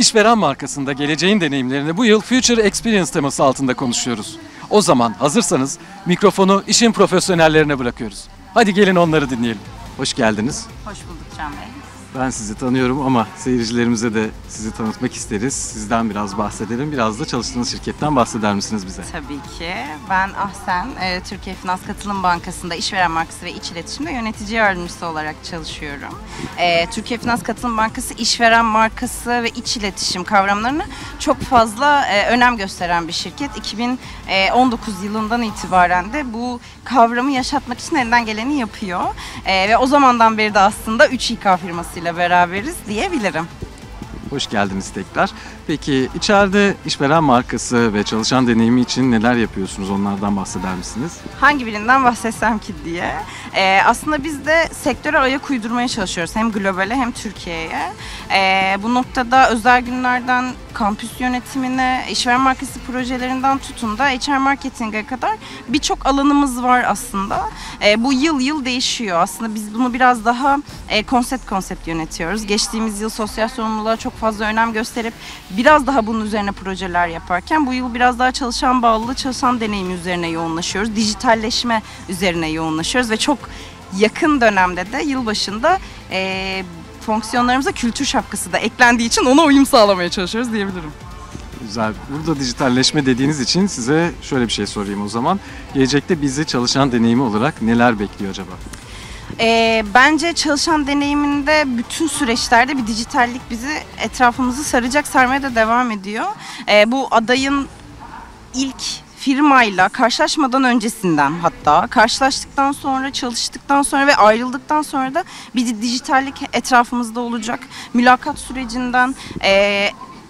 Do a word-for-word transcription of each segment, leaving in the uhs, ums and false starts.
İşveren markasında geleceğin deneyimlerini bu yıl Future Experience teması altında konuşuyoruz. O zaman hazırsanız mikrofonu işin profesyonellerine bırakıyoruz. Hadi gelin onları dinleyelim. Hoş geldiniz. Hoş bulduk Can Bey. Ben sizi tanıyorum ama seyircilerimize de sizi tanıtmak isteriz. Sizden biraz bahsedelim. Biraz da çalıştığınız şirketten bahseder misiniz bize? Tabii ki. Ben Ahsen, e, Türkiye Finans Katılım Bankası'nda işveren markası ve iç iletişimde yönetici yardımcısı olarak çalışıyorum. E, Türkiye Finans Katılım Bankası işveren markası ve iç iletişim kavramlarına çok fazla e, önem gösteren bir şirket. iki bin on dokuz yılından itibaren de bu kavramı yaşatmak için elinden geleni yapıyor. E, ve o zamandan beri de aslında üç İ K firmasıyla beraberiz diyebilirim. Hoş geldiniz tekrar. Peki içeride işveren markası ve çalışan deneyimi için neler yapıyorsunuz? Onlardan bahseder misiniz? Hangi birinden bahsetsem ki diye. Ee, aslında biz de sektöre ayak uydurmaya çalışıyoruz. Hem globale hem Türkiye'ye. Ee, bu noktada özel günlerden kampüs yönetimine, işveren markası projelerinden tutun da H R marketing'e kadar birçok alanımız var aslında. Ee, bu yıl yıl değişiyor. Aslında biz bunu biraz daha e, konsept konsept yönetiyoruz. Geçtiğimiz yıl sosyal sorumluluğa çok fazla önem gösterip biraz daha bunun üzerine projeler yaparken bu yıl biraz daha çalışan bağlılığı, çalışan deneyimi üzerine yoğunlaşıyoruz. Dijitalleşme üzerine yoğunlaşıyoruz ve çok yakın dönemde de yılbaşında e, fonksiyonlarımıza kültür şapkası da eklendiği için ona uyum sağlamaya çalışıyoruz diyebilirim. Güzel. Burada dijitalleşme dediğiniz için size şöyle bir şey sorayım o zaman. Gelecekte bizi çalışan deneyimi olarak neler bekliyor acaba? E, bence çalışan deneyiminde bütün süreçlerde bir dijitallik bizi etrafımızı saracak, sarmaya da devam ediyor. E, bu adayın ilk firmayla karşılaşmadan öncesinden, hatta karşılaştıktan sonra, çalıştıktan sonra ve ayrıldıktan sonra da bir dijitallik etrafımızda olacak. Mülakat sürecinden e,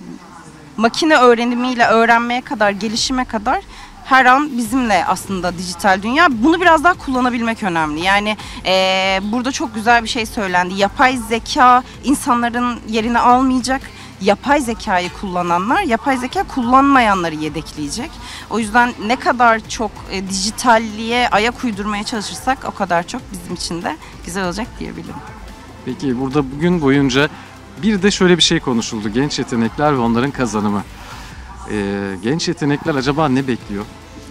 makine öğrenimiyle öğrenmeye kadar, gelişime kadar her an bizimle aslında dijital dünya. Bunu biraz daha kullanabilmek önemli. Yani e, burada çok güzel bir şey söylendi. Yapay zeka insanların yerini almayacak. Yapay zekayı kullananlar, yapay zeka kullanmayanları yedekleyecek. O yüzden ne kadar çok e, dijitalliğe ayak uydurmaya çalışırsak o kadar çok bizim için de güzel olacak diyebilirim. Peki burada bugün boyunca bir de şöyle bir şey konuşuldu. Genç yetenekler ve onların kazanımı. Ee, genç yetenekler acaba ne bekliyor?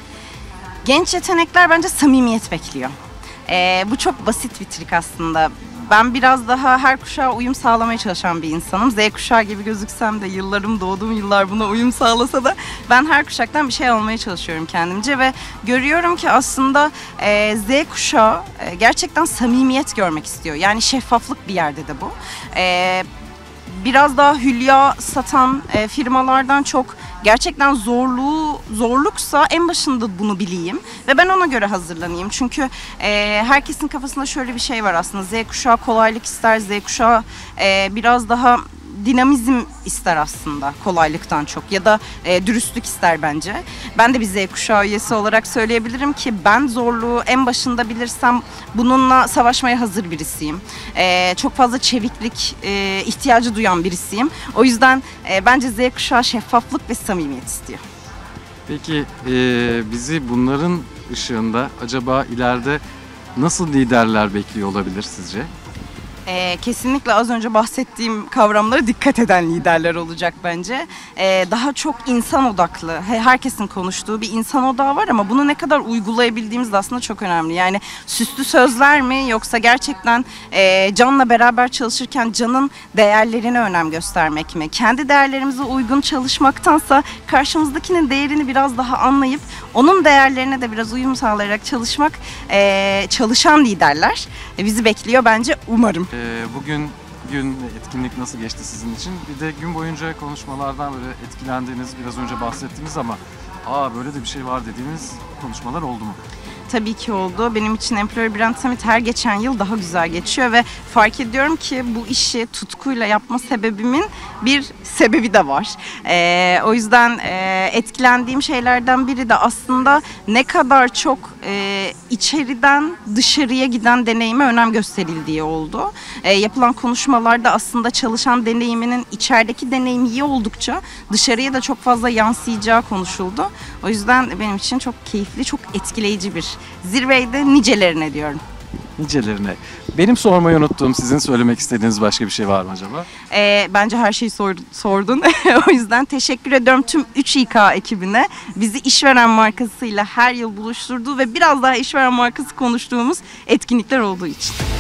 Genç yetenekler bence samimiyet bekliyor. Ee, bu çok basit bir trik aslında. Ben biraz daha her kuşağa uyum sağlamaya çalışan bir insanım. Z kuşağı gibi gözüksem de yıllarım, doğduğum yıllar buna uyum sağlasa da ben her kuşaktan bir şey almaya çalışıyorum kendimce ve görüyorum ki aslında e, Z kuşağı e, gerçekten samimiyet görmek istiyor. Yani şeffaflık bir yerde de bu. E, biraz daha hülya satan e, firmalardan çok gerçekten zorluğu zorluksa en başında bunu bileyim ve ben ona göre hazırlanayım. Çünkü e, herkesin kafasında şöyle bir şey var aslında. Z kuşağı kolaylık ister, Z kuşağı e, biraz daha dinamizm ister aslında kolaylıktan çok ya da e, dürüstlük ister bence. Ben de bir Z kuşağı üyesi olarak söyleyebilirim ki ben zorluğu en başında bilirsem bununla savaşmaya hazır birisiyim. E, çok fazla çeviklik e, ihtiyacı duyan birisiyim. O yüzden e, bence Z kuşağı şeffaflık ve samimiyet istiyor. Peki e, bizi bunların ışığında acaba ileride nasıl liderler bekliyor olabilir sizce? Ee, kesinlikle az önce bahsettiğim kavramlara dikkat eden liderler olacak bence. Ee, daha çok insan odaklı, herkesin konuştuğu bir insan odağı var ama bunu ne kadar uygulayabildiğimiz de aslında çok önemli. Yani süslü sözler mi yoksa gerçekten e, Can'la beraber çalışırken Can'ın değerlerine önem göstermek mi? Kendi değerlerimize uygun çalışmaktansa karşımızdakinin değerini biraz daha anlayıp onun değerlerine de biraz uyum sağlayarak çalışmak, e, çalışan liderler e, bizi bekliyor bence, umarım. Bugün gün etkinlik nasıl geçti sizin için? Bir de gün boyunca konuşmalardan böyle etkilendiğiniz, biraz önce bahsettiğiniz ama aa böyle de bir şey var dediğiniz konuşmalar oldu mu? Tabii ki oldu. Benim için Employer Brand Summit her geçen yıl daha güzel geçiyor ve fark ediyorum ki bu işi tutkuyla yapma sebebimin bir sebebi de var. Ee, o yüzden e, etkilendiğim şeylerden biri de aslında ne kadar çok e, içeriden dışarıya giden deneyime önem gösterildiği oldu. E, yapılan konuşmalarda aslında çalışan deneyiminin içerideki deneyimi iyi oldukça dışarıya da çok fazla yansıyacağı konuşuldu. O yüzden benim için çok keyifli, çok etkileyici bir zirveydi, nicelerine diyorum. Nicelerine. Benim sormayı unuttuğum, sizin söylemek istediğiniz başka bir şey var mı acaba? Ee, bence her şeyi sor- sordun. O yüzden teşekkür ediyorum tüm üç İK ekibine. Bizi işveren markasıyla her yıl buluşturduğu ve biraz daha işveren markası konuştuğumuz etkinlikler olduğu için.